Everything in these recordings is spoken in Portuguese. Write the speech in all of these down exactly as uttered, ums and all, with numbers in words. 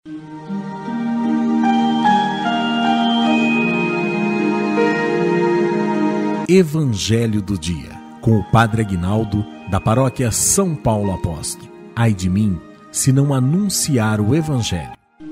Evangelho do Dia, com o Padre Aguinaldo, da Paróquia São Paulo Apóstolo. Ai de mim, se não anunciar o Evangelho.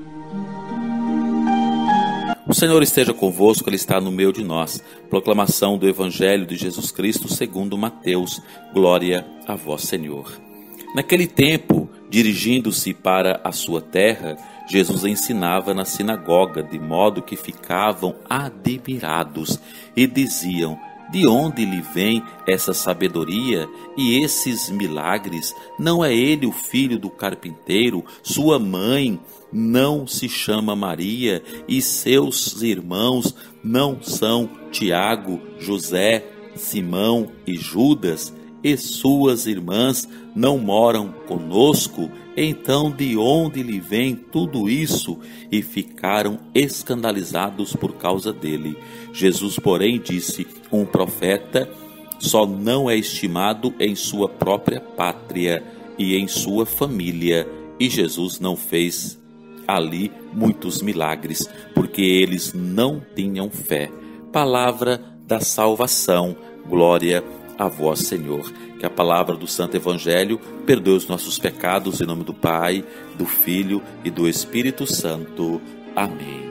O Senhor esteja convosco, Ele está no meio de nós. Proclamação do Evangelho de Jesus Cristo segundo Mateus. Glória a vós, Senhor. Naquele tempo, dirigindo-se para a sua terra, Jesus ensinava na sinagoga, de modo que ficavam admirados e diziam: de onde lhe vem essa sabedoria e esses milagres? Não é ele o filho do carpinteiro? Sua mãe não se chama Maria? E seus irmãos não são Tiago, José, Simão e Judas? E suas irmãs não moram conosco? Então de onde lhe vem tudo isso? E ficaram escandalizados por causa dele. Jesus, porém, disse: um profeta só não é estimado em sua própria pátria e em sua família. E Jesus não fez ali muitos milagres, porque eles não tinham fé. Palavra da salvação. Glória a vós, Senhor. Que a palavra do Santo Evangelho perdoe os nossos pecados, em nome do Pai, do Filho e do Espírito Santo. Amém.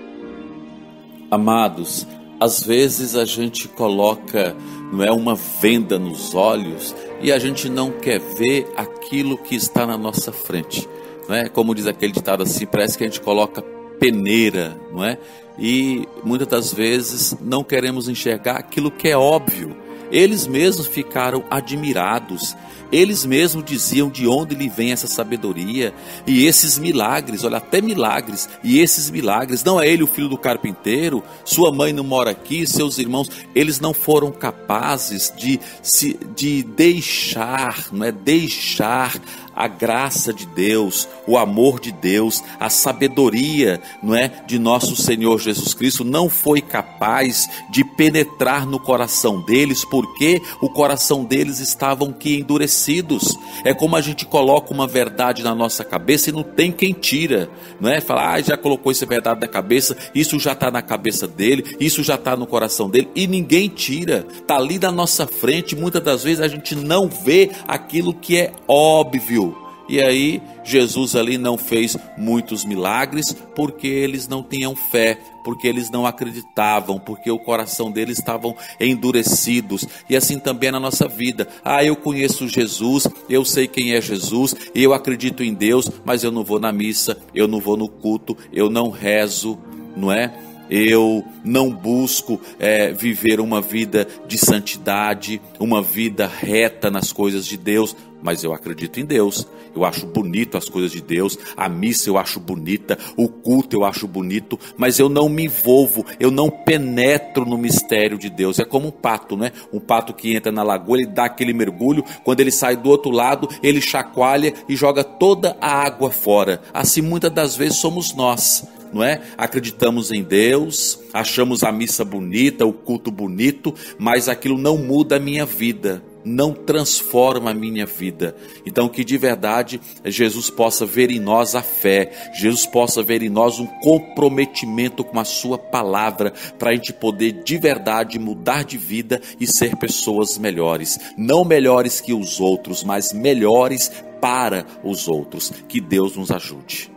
Amados, às vezes a gente coloca, não é, uma venda nos olhos e a gente não quer ver aquilo que está na nossa frente, não é? Como diz aquele ditado assim, parece que a gente coloca peneira, não é? E muitas das vezes não queremos enxergar aquilo que é óbvio. Eles mesmos ficaram admirados, eles mesmos diziam de onde lhe vem essa sabedoria e esses milagres, olha, até milagres, e esses milagres, não é ele o filho do carpinteiro? Sua mãe não mora aqui, seus irmãos, eles não foram capazes de, se, de deixar, não é, deixar a graça de Deus, o amor de Deus, a sabedoria, não é, de nosso Senhor Jesus Cristo, não foi capaz de penetrar no coração deles, porque o coração deles estavam que endurecidos. É como a gente coloca uma verdade na nossa cabeça e não tem quem tira, não é? Fala, ah, já colocou essa verdade na cabeça, isso já está na cabeça dele, isso já está no coração dele, e ninguém tira, está ali na nossa frente. Muitas das vezes a gente não vê aquilo que é óbvio. E aí Jesus ali não fez muitos milagres porque eles não tinham fé, porque eles não acreditavam, porque o coração deles estavam endurecidos. E assim também é na nossa vida. Ah, eu conheço Jesus, eu sei quem é Jesus, eu acredito em Deus, mas eu não vou na missa, eu não vou no culto, eu não rezo, não é? Eu não busco é, viver uma vida de santidade, uma vida reta nas coisas de Deus, mas eu acredito em Deus, eu acho bonito as coisas de Deus, a missa eu acho bonita, o culto eu acho bonito, mas eu não me envolvo, eu não penetro no mistério de Deus. É como um pato, né? Um pato que entra na lagoa, ele dá aquele mergulho, quando ele sai do outro lado, ele chacoalha e joga toda a água fora. Assim muitas das vezes somos nós, não é? Acreditamos em Deus, achamos a missa bonita, o culto bonito, mas aquilo não muda a minha vida, não transforma a minha vida. Então que de verdade Jesus possa ver em nós a fé, Jesus possa ver em nós um comprometimento com a sua palavra, para a gente poder de verdade mudar de vida e ser pessoas melhores, não melhores que os outros, mas melhores para os outros. Que Deus nos ajude.